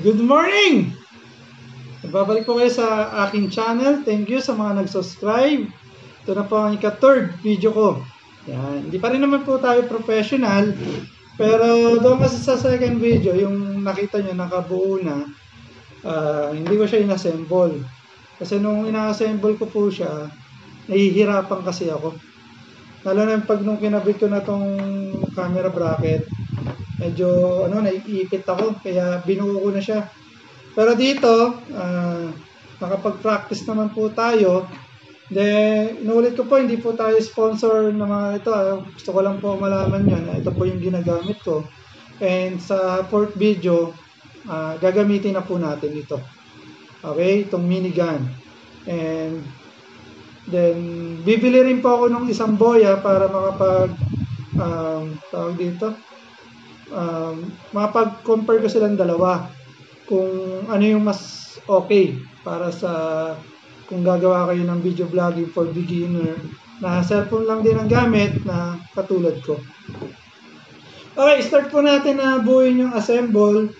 Good morning! Babalik po kayo sa aking channel. Thank you sa mga nag-subscribe. Ito na po ang ika-third video ko. Yan. Hindi pa rin naman po tayo professional. Pero doon kasi sa second video, yung nakita nyo nakabuo na, hindi ko siya inassemble. Kasi nung ina-assemble ko po siya, nahihirapan kasi ako. Lalo na pag nung kinabit ko na tong camera bracket, medyo naiipit ako, kaya binuo ko na siya. Pero dito, nakapag-practice naman po tayo. Then, inulit ko po, hindi po tayo sponsor ng mga ito. Gusto ko lang po malaman yun. Ito po yung ginagamit ko. And sa fourth video, gagamitin na po natin ito. Okay, itong minigun. And then, bibili rin po ako ng isang boya para makapag, tawag dito, mapag-compare ko silang dalawa kung ano yung mas okay para sa kung gagawa kayo ng video vlogging for beginner na cellphone lang din ang gamit na katulad ko. Okay, start po natin na buuin yung assemble.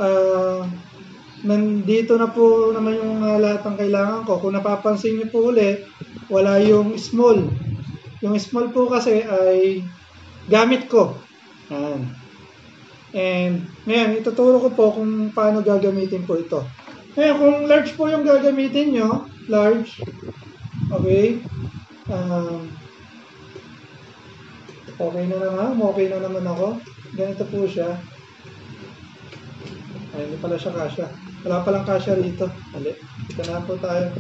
Nandito na po naman yung lahat ng kailangan ko. Kung napapansin nyo po ulit, wala yung small. Yung small po kasi ay gamit ko. Yan. And ngayon, ituturo ko po kung paano gagamitin po ito. Ngayon, kung large po yung gagamitin nyo, large, okay, okay na naman ako. Ganito po siya. Ay, hindi pala siya kasya. Wala palang kasya rito. Mali. Ito na po tayo.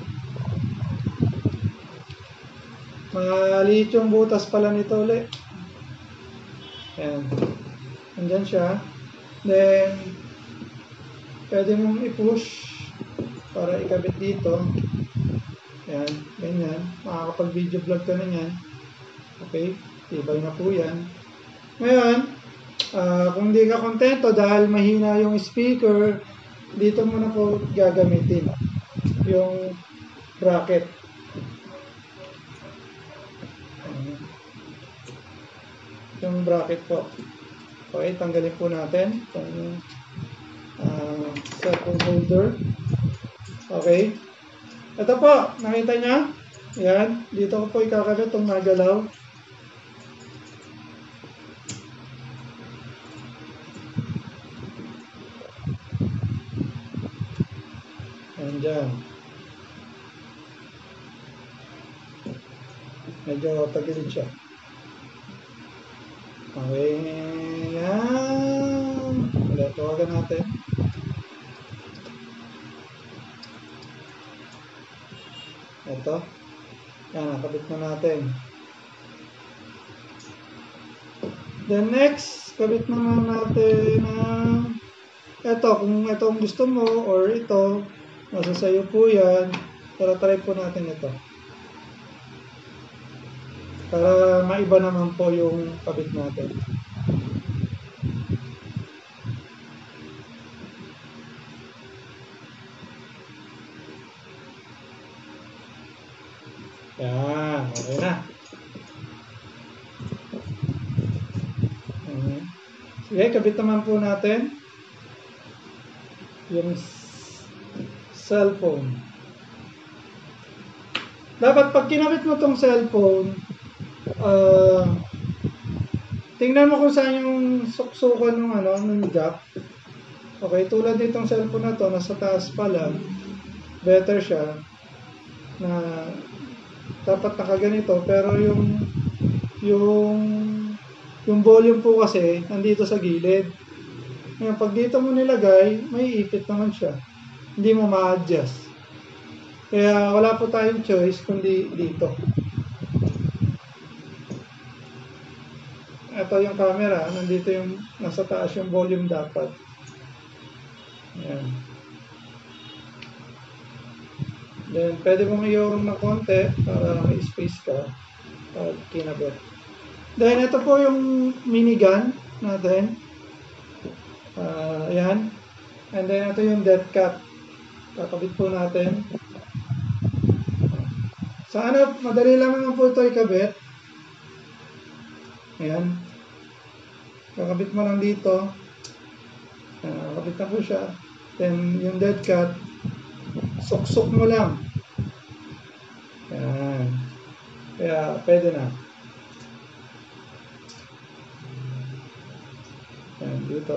Maliit yung butas pala nito ulit. Ayan. Andyan siya. Then, pwede mong i-push para ikabit dito. Ayan, ganyan. Makakapag-video vlog ka na yan. Okay, tibay na po yan. Ngayon, kung hindi ka kontento dahil mahina yung speaker, dito mo na po gagamitin yung bracket. Yung bracket po. Okay, tanggalin po natin itong cellphone holder. Okay. Ito po, nakita niya? Yan. Dito ko po ikakabit itong nagalaw. Yan dyan. Medyo tagilid siya. Okay. Yan. Ulit, tawagan natin. Ito. Yan, nakabit na natin. Then next, kabit naman natin ito. Kung ito ang gusto mo or ito, nasa sayo po yan. Pero try po natin ito. Para maiba naman po yung kabit natin. Yan, okay na. Sige, kabit naman po natin yung cellphone. Dapat pag kinabit mo tong cellphone, tingnan mo kung saan yung suksukan ng jack. Okay, tulad nitong cellphone na to, nasa taas pa lang, better siya na dapat nakaganito, pero yung volume po kasi nandito sa gilid. Ngayon, pag dito mo nilagay, may ipit naman siya. Hindi mo ma-adjust. Kaya wala po tayong choice kundi dito. Ito yung camera, nandito yung nasa taas yung volume dapat. Ayan. Then, pwede mong i-urong ng konti para may space ka pag kinabit. Then, ito po yung minigun natin. Ayan. And then, ito yung dead cat. Kakabit po natin. Sana, madali lang naman po ito ikabit. Ayan. Kakabit mo lang dito. Kakabit na po siya. Then, yung dead cat, suksok mo lang. Yan. Kaya, pwede na. Yan, dito.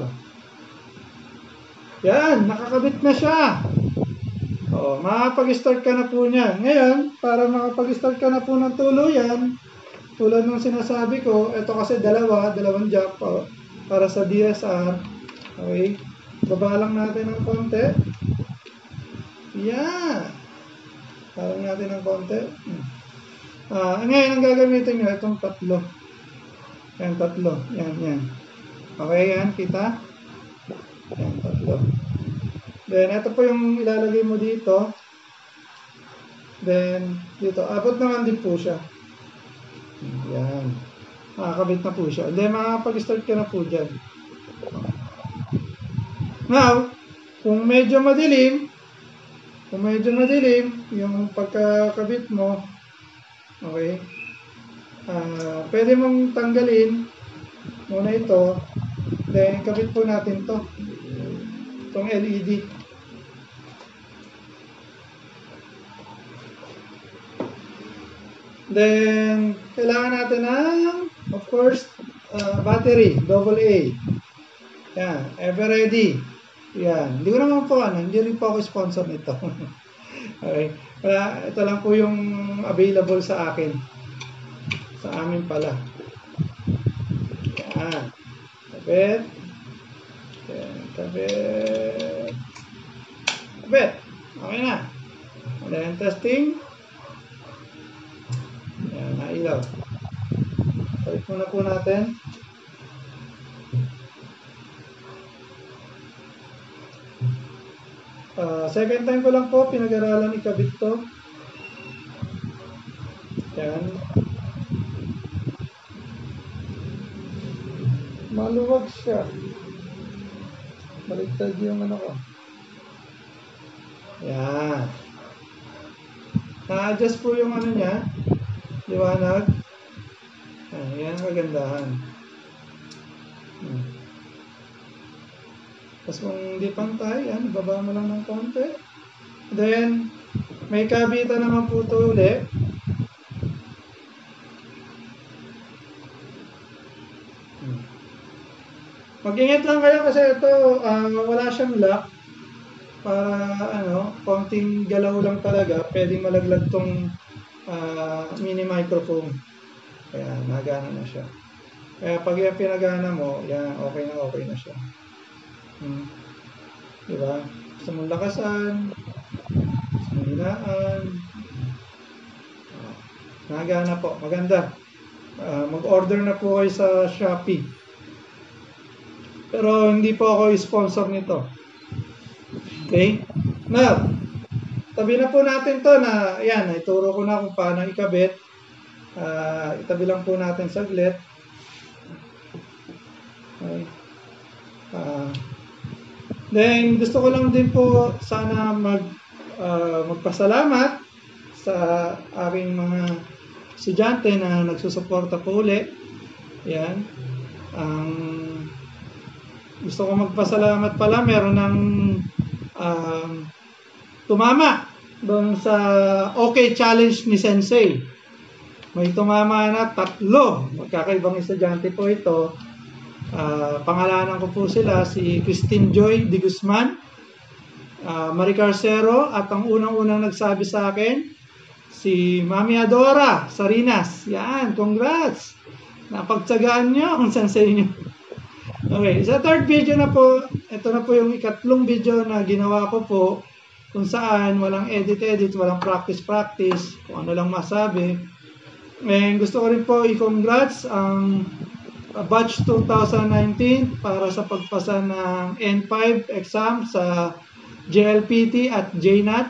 Yan, nakakabit na siya. O, makapag-start ka na po niya. Ngayon, para makapag-start ka na po ng tuluyan, tulad ng sinasabi ko, ito kasi dalawang jack para sa DSR. Okay. Baba lang natin ng konti. Yan. Parang natin ng konti. Ngayon, ang gagamitin nyo, itong tatlo. Yan, tatlo. Yan. Okay, yan. Kita? Yan, tatlo. Then, ito po yung ilalagay mo dito. Then, dito. Abot naman din po siya. Yan. Makakabit na po siya. Then, makakapag-start ka na po dyan. Now, kung medyo madilim, yung pagkakabit mo, okay, pwede mong tanggalin muna ito, then kabit po natin to, itong LED. Then, kailangan natin ng, of course, battery, AA. Yan, ever ready. Yan. Hindi ko naman po, hindi rin po ako sponsor nito. Okay. Ito lang po yung available sa akin. Sa amin pala. Yan. Kabit. Yan. Kabit. Okay na. Then, testing. Yan, nailaw. Balik muna po natin. Second time ko lang po pinag-aralan ikabit to. Yan. Maluwag siya. Baliktad yung ano ko. Yan. Na-adjust po yung ano niya. Liwanag. Yan ang kagandahan. Tapos kung hindi pantay, yan, baba mo lang ng konti. Then, may kabitan naman po ito ulit. Mag-ingat lang kayo kasi ito, wala siyang lock. Para, konting galaw lang talaga, pwedeng malaglag tong mini microphone. Kaya, nagana na siya. Kaya pag yung pinagana mo, yan, okay na siya. Diba? Gusto mong lakasan, gusto mong hinaan. Nagana po, maganda. Mag-order na po kayo sa Shopee. Pero hindi po ako sponsor nito. Okay? Now, tabi na po natin to na, yan, ituro ko na kung paano ikabit. Itabi lang po natin saglit. Okay. Then, gusto ko lang din po sana magpasalamat sa aking mga estudyante na nagsusuporta po uli. Yan. Gusto ko magpasalamat pala, meron ng tumama doon sa OK Challenge ni Sensei. May tumama na 3. Magkakaibang estudyante po ito. Pangalanan ko po sila, si Christine Joy de Guzman, Marie Carcero, at ang unang-unang nagsabi sa akin, si Mami Adora Sarinas. Yan, congrats! Napagtsagaan nyo kung saan sa inyo. Okay, sa third video na po, ito na po yung ikatlong video na ginawa ko po, kung saan walang edit-edit, walang practice-practice, kung ano lang masabi. And gusto ko rin po i-congrats ang batch 2019 para sa pagpasa ng N5 exam sa JLPT at JNAT.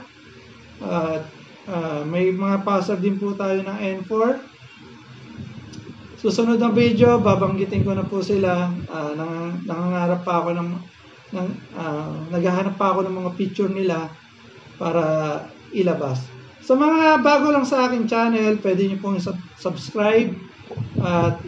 May mga passer din po tayo ng N4. Susunod na video, babanggitin ko na po sila. Naghahanap pa ako ng mga picture nila para ilabas. Sa mga bago lang sa aking channel, pwede nyo pong subscribe at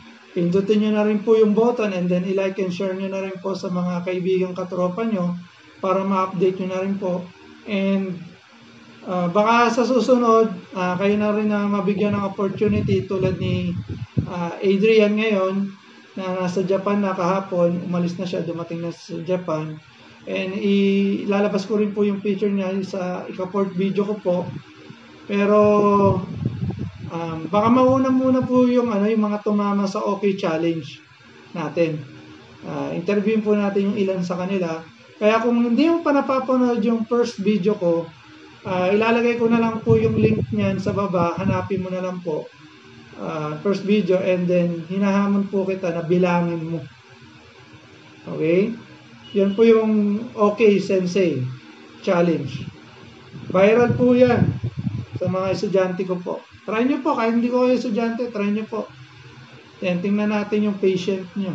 pindutin nyo na rin po yung button and then i-like and share nyo na rin po sa mga kaibigang katropa nyo para ma-update nyo na rin po. And baka sa susunod, kayo na rin na mabigyan ng opportunity tulad ni Adrian ngayon na nasa Japan na kahapon, umalis na siya, dumating na sa Japan. And ilalabas ko rin po yung picture niya sa ika-4th video ko po. Pero baka mauna muna po yung mga tumama sa OK Challenge natin. Interviewin po natin yung ilan sa kanila. Kaya kung hindi mo pa napapanood yung first video ko, ilalagay ko na lang po yung link niyan sa baba. Hanapin mo na lang po first video, and then hinahamon po kita na bilangin mo. Okay? Yan po yung OK Sensei Challenge. Viral po yan sa mga estudyante ko po. Try nyo po, kahit hindi ko kayo estudyante, try nyo po. Yan, tingnan natin yung patient nyo.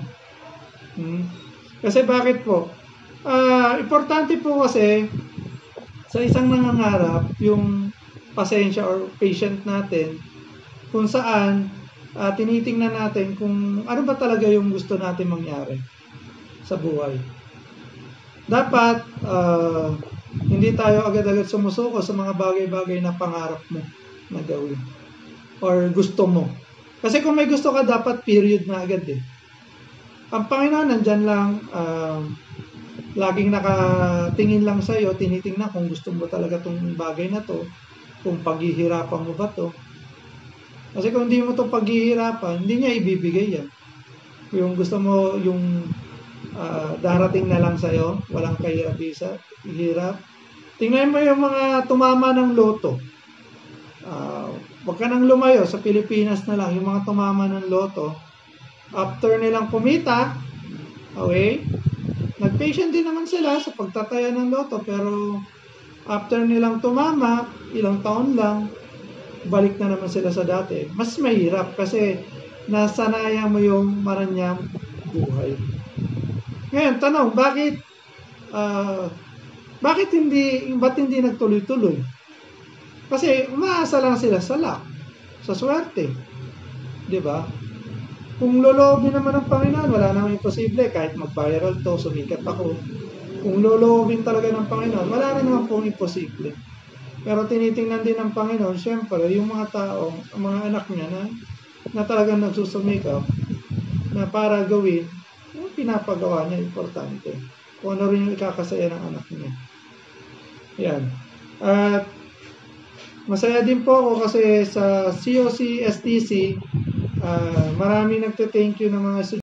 Kasi bakit po? Importante po kasi sa isang nangangarap, yung pasensya or patient natin, kung saan tinitingnan natin kung ano ba talaga yung gusto natin mangyari sa buhay. Dapat hindi tayo agad-agad sumusuko sa mga bagay-bagay na pangarap mo na gawin or gusto mo. Kasi kung may gusto ka, dapat period na agad eh. Ang Panginoon nandyan lang, laging nakatingin lang sa'yo, tinitingnan kung gusto mo talaga itong bagay na to, kung paghihirapan mo ba to. Kasi kung hindi mo to paghihirapan, hindi niya ibibigay yan. Yung gusto mo, yung darating na lang sa'yo, walang kahirap. Tingnan mo yung mga tumama ng loto. Huwag ka nang lumayo, sa Pilipinas na lang, yung mga tumama ng loto, after nilang kumita, okay, nag-patient din naman sila sa pagtataya ng loto, pero after nilang tumama, ilang taon lang, balik na naman sila sa dati. Mas mahirap kasi nasanaya mo yung maranyang buhay. Ngayon, tanong, ba't hindi nagtuloy-tuloy? Kasi umaasa lang sila sa luck, sa swerte. Di ba? Kung loloobin naman ng Panginoon, wala namang imposible. Kahit mag-viral to, sumikat ako. Kung loloobin talaga ng Panginoon, wala na naman pong imposible. Pero tinitingnan din ng Panginoon, syempre, yung mga tao, ang mga anak niya na talagang nagsusumikap na para gawin, yung pinapagawa niya, importante. Kung ano rin yung ikakasaya ng anak niya. Yan. At masaya din po ako kasi sa COC STC, maraming nagte-thank you ng mga